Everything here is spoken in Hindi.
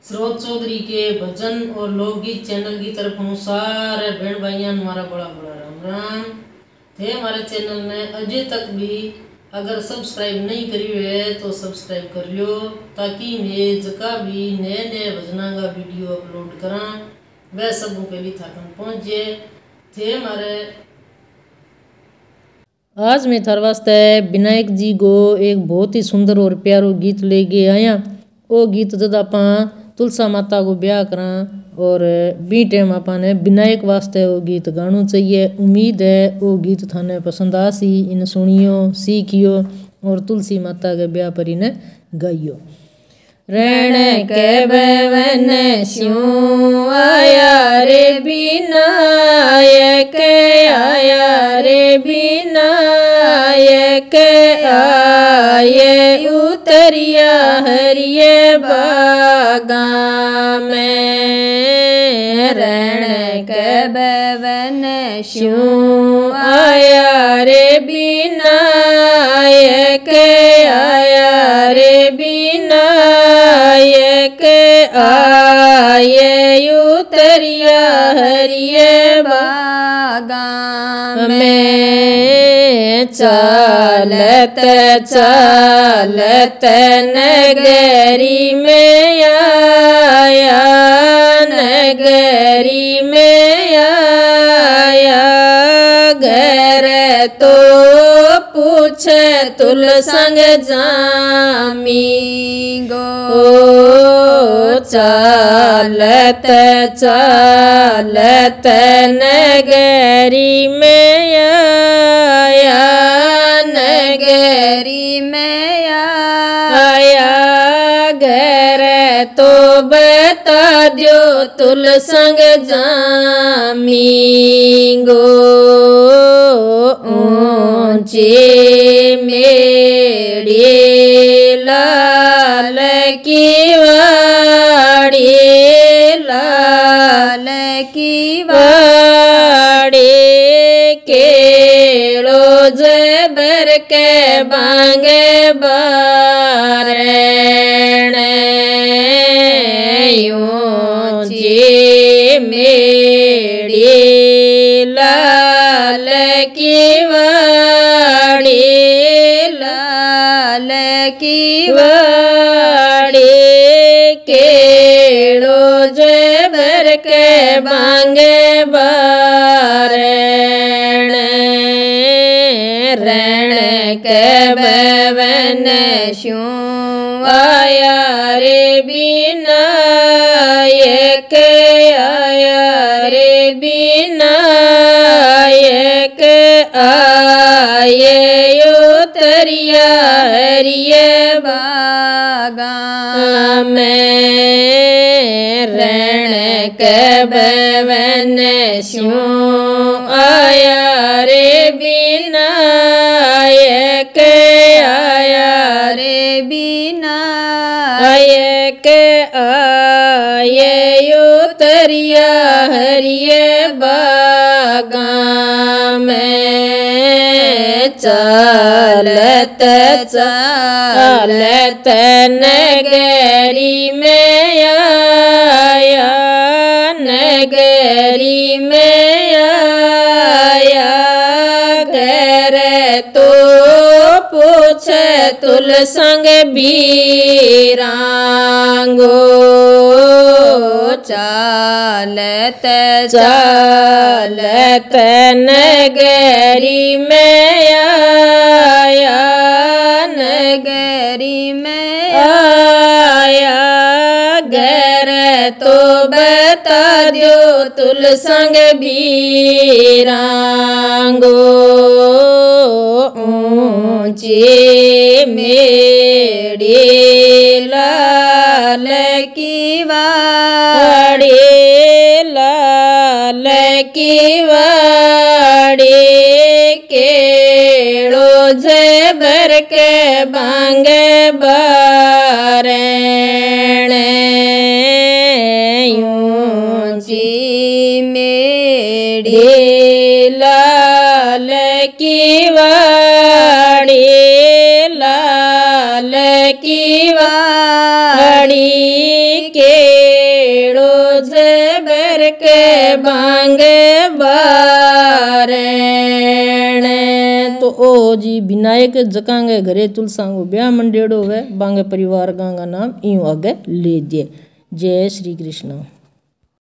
स्रोत चौधरी के भजन और लोकगीत चैनल की तरफ हूँ सारे बहन भाइयों हमारा बड़ा बड़ा राम राम थे। हमारे चैनल ने अजय तक भी अगर सब्सक्राइब नहीं करी है तो सब्सक्राइब कर लियो, ताकि मैं जका भी नए नए भजना का वीडियो अपलोड करा वह सबों के लिए थाकन पहुँचे थे। हमारे आज मैं थार वास्ते विनायक जी को एक बहुत ही सुंदर और प्यारो गीत लेके आया। वो गीत जब आप तुलसा माता को ब्याह करा और बी टाइम आपने विनायक वास्ते वो गीत गाना चाहिए। उम्मीद है वो गीत थाने पसंद आसी, इन सुनियो सीखियो और तुलसी माता के ब्याह पर इन्हें गाइयो। रण के भवन स्यों आया रे विनायक आया रे विनायक आये उतरिया हरिय बागा में। रण के भवन स्यों आया रे विनायक आया रे विनायक आये उतरिया हरिय बागा में। चालत चालत नगरी में आया, नगरी में आया घर तो पूछे तुल संग जामी गो। चालत चालत नगरी में आया, नगरी में आया घर तो बता दियो तुल संग जामी गो। ऊंची मेड़ी लाल की वाड़ी, लाल की वाड़ी केलो जबर के बांगे बारण। ऊंची मेड़ी लाल की वाड़ी, लाल की वाड़ी केड़ो जबर के बांगे बारण। रण के भवन स्यों आया रे विनायक आया रे विनायक आये उतरिया हरिय बागा में। रण के भवन स्यों आया रे विनायक आया रे विनायक आये उतरिया हरिय बागा में। चालत चालत नगरी में आया, नगरी में आया घर तो पूछे तुल संग बीरांगो। चालत चालत नगरी में आया, नगरी में आया घर तो बता दियो तुल संग बीरांगो। ऊंची मेड़ी लाल की वाड़ी, लाल की वाड़ी केड़ो जबर के बांगे बारण। ऊंची मेड़ी लाल की वाड़ी, लाल की वाड़ी केड़ो जेबर के बांगे बारण। तो ओ जी विनायक जकांगे घरे तुलसा को ब्याह मंडेड़ो है बांगे परिवार गांगा नाम यूं आगे ले दिए। जय श्री कृष्ण।